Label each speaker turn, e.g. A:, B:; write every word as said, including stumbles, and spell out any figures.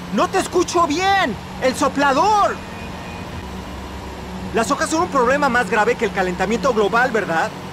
A: ¡No te escucho bien! ¡El soplador! Las hojas son un problema más grave que el calentamiento global, ¿verdad?